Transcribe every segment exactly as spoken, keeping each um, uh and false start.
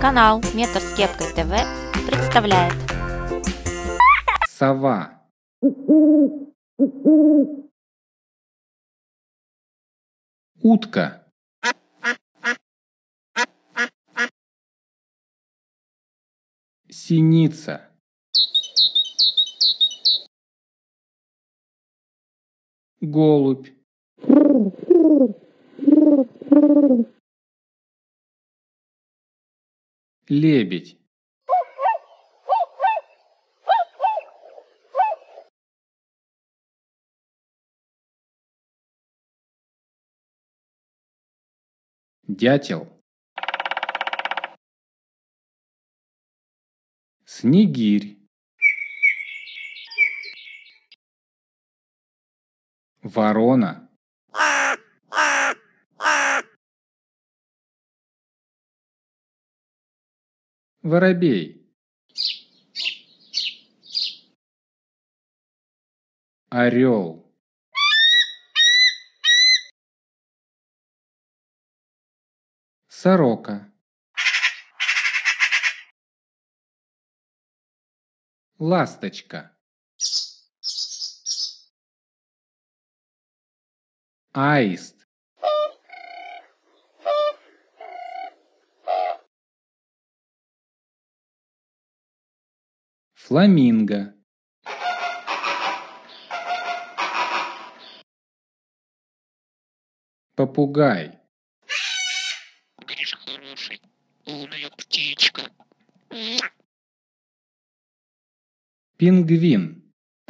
Канал Метр с кепкой ТВ представляет Сова. Утка. Синица. Голубь. Лебедь. Дятел. Снегирь. Ворона. Воробей. Орел. Сорока. Ласточка. Аист. Фламинго. Попугай. Ты же хороший, умная птичка. Пингвин.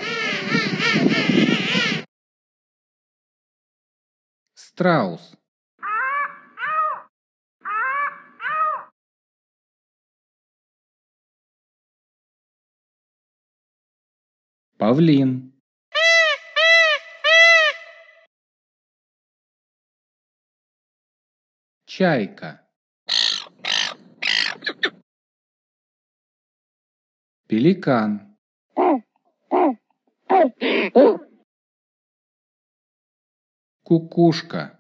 Страус. Павлин. Чайка. Пеликан. Кукушка.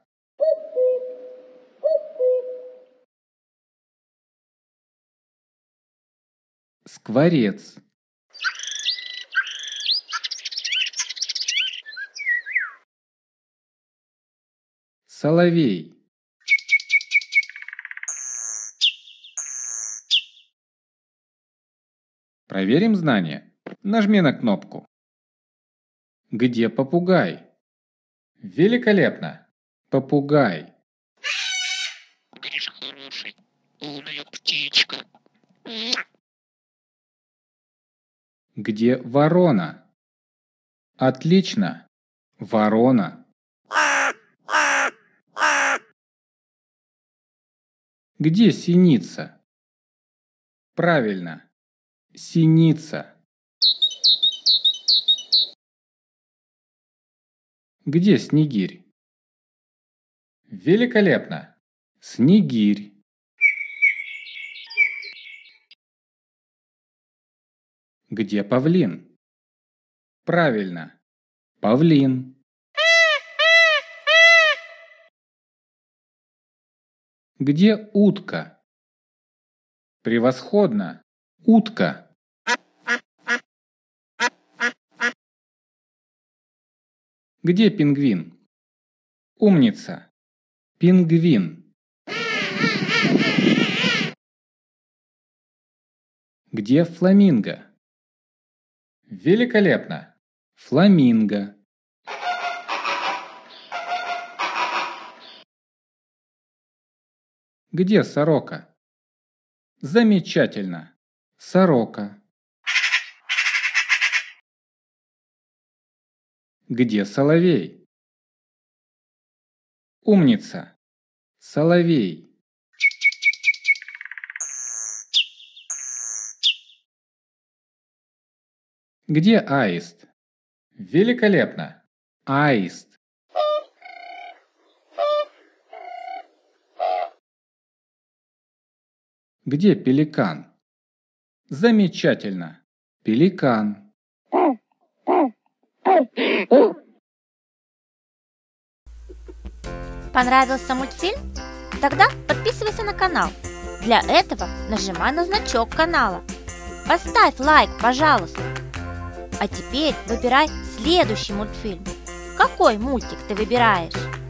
Скворец. Соловей. Проверим знания. Нажми на кнопку. Где попугай? Великолепно! Попугай. Ты же хороший, умная птичка. Где ворона? Отлично! Ворона. Где синица? Правильно! Синица. Где снегирь? Великолепно! Снегирь. Где павлин? Правильно! Павлин. Где утка? Превосходно! Утка. Где пингвин? Умница! Пингвин. Где фламинго? Великолепно! Фламинго. Где сорока? Замечательно! Сорока. Где соловей? Умница! Соловей. Где аист? Великолепно! Аист. Где пеликан? Замечательно! Пеликан. Понравился мультфильм? Тогда подписывайся на канал. Для этого нажимай на значок канала. Поставь лайк, пожалуйста. А теперь выбирай следующий мультфильм. Какой мультик ты выбираешь?